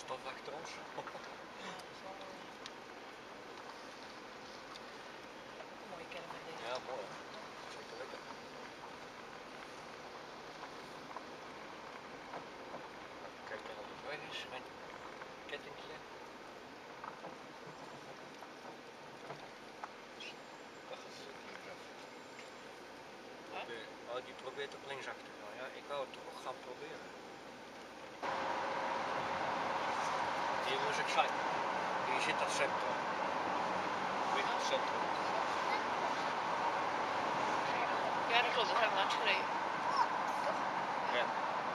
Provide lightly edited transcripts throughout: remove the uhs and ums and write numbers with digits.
stof achter ons. Mooie caravan deze. Ja, mooi. Zeker lekker. Kijk dan op het weg is, mijn kettingje. Dat gaat linksaf. Oh, die probeert op linksaf te gaan. Ja, ik wou het toch gaan proberen. Hier moest ik zijn. Hier zit dat centrum. Weer het centrum. Ja, dat klopt, we zijn langs gereden. Ja.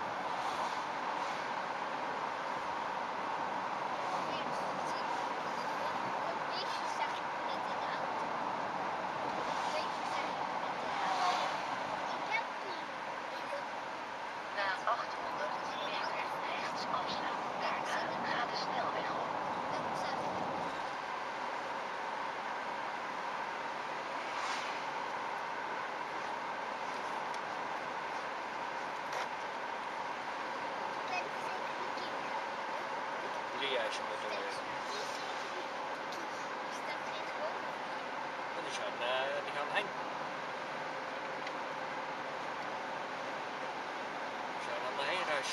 Na 800 meter rechts afslaan. Daarna ga de snelweg op. Drie eisen moeten we hebben. Die gaan heen. Die zijn aan de heenreis.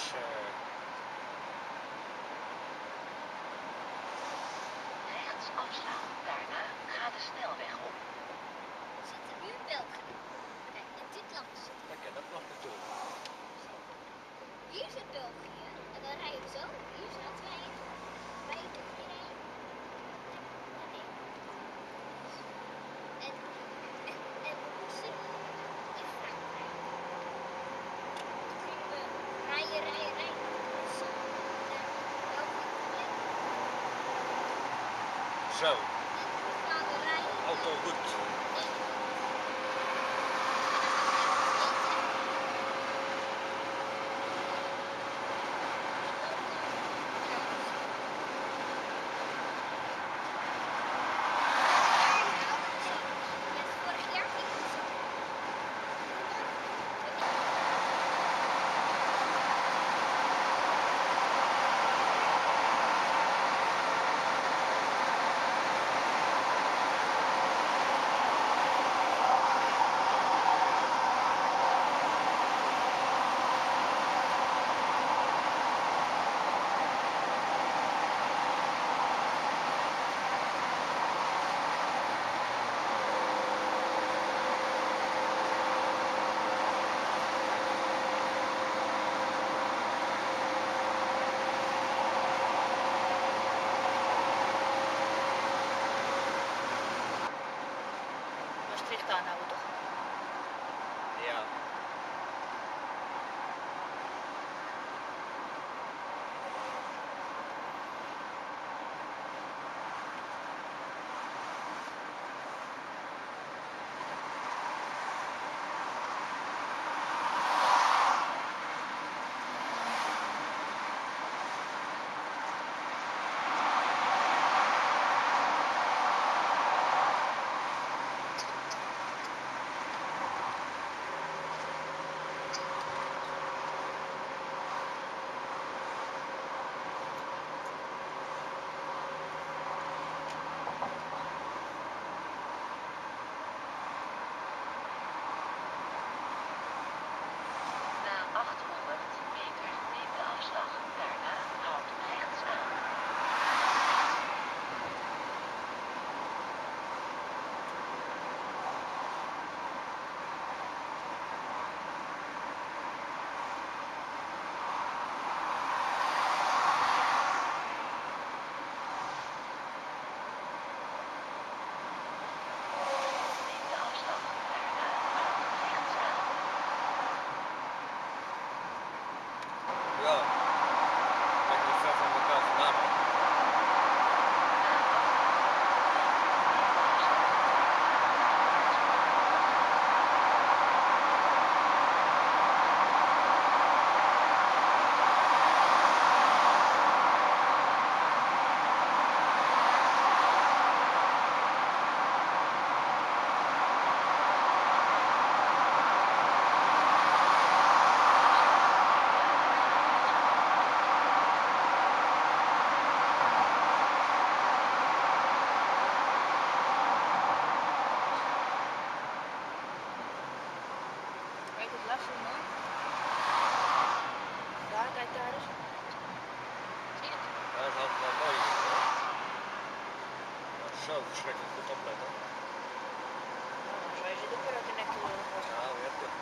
Rechts afslaan. Daarna ga de snelweg op. Zit er nu in België? Kijk, en dit land zit. Daar kan dat nog naartoe. Hier zit België. En dan rijden we zo. Hier zaten wij. Wij hier rijden. En we moesten in Frankrijk. Toen gingen we rijden. Zo. Naar België. Zo, En toen gaan we rijden. auto goed. Maastricht aanhouden toch? Ja. verschrikkelijk goed opletten. No, zo je zit ook weer uit de nek toe. Ja, weet je.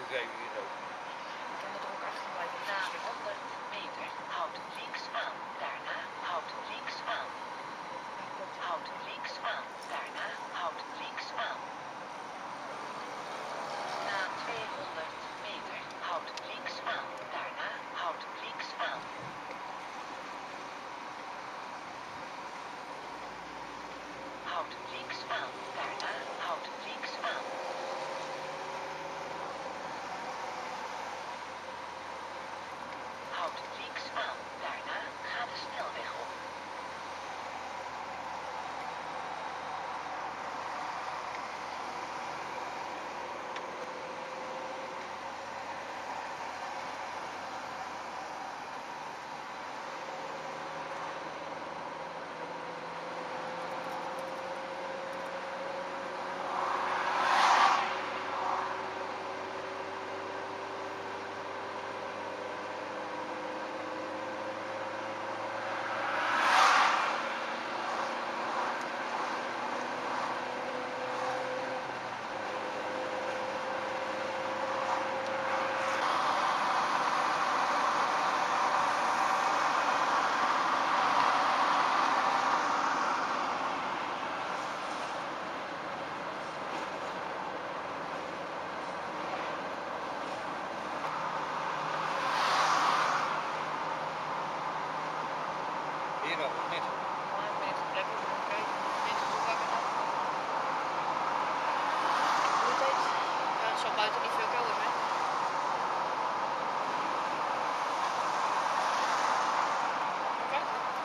5 euro. Ik kan er toch ook achter blijven. Na 100 meter houd links aan. Daarna houd links aan. Houd links aan. Daarna houd links aan. Na 200 meter houd links aan. Daarna houd links aan. Houd links aan. Daarna houd links aan. Houd links aan. Daarna ga de snelweg op. Hier ook niet. Maar ik ben even plek op gaan kijken. Mensen, hoe ga ik het nou? Hoe het heet? Ja, het zal buiten niet veel kouder zijn. Oké.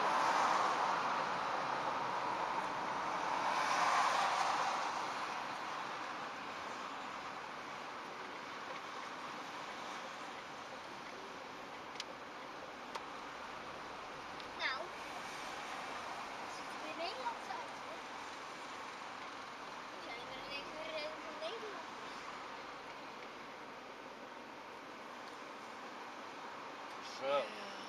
Nou, ziet er weer Nederlands uit, hè? We zijn er ineens weer van Nederland. Zo.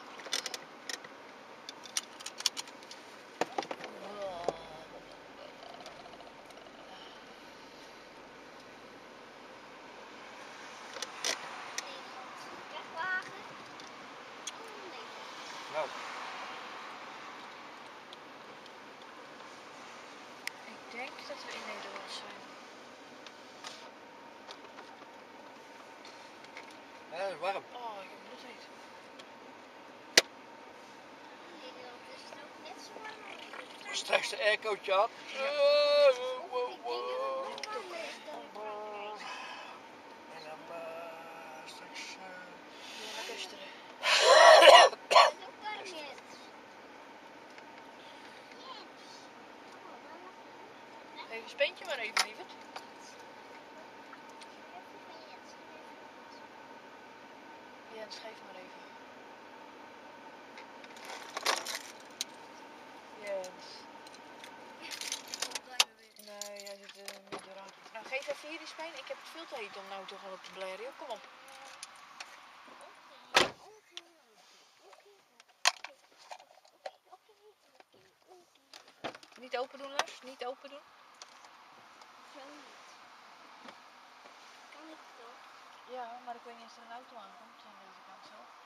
Nederland. Vrachtwagen. Oh, Nederland. Nou, Ik denk dat we in Nederland zijn. ja, het is warm. Oh, ik heb bloed heet. In Nederland is het ook net zo warm als hier. Straks de aircootje aan. Ik denk dat het nog warmer is dan in Frankrijk. En dan straks... Weer naar Kusteren. Het is ook warm, Jens. Jens. Oh, maar wacht even. Even speentje maar even, lieverd. Even van Jens. Jens, geef maar even. Jens. Nee, hij zit niet door aan. Nou, geef even hier die spijn. Ik heb het veel te heet om nou toch al op te blaren. joh. Kom op. Niet open doen, Lars. Niet open doen. Zo niet. Kan ik toch? Ja, maar ik weet niet of er een auto aankomt aan deze kant zo.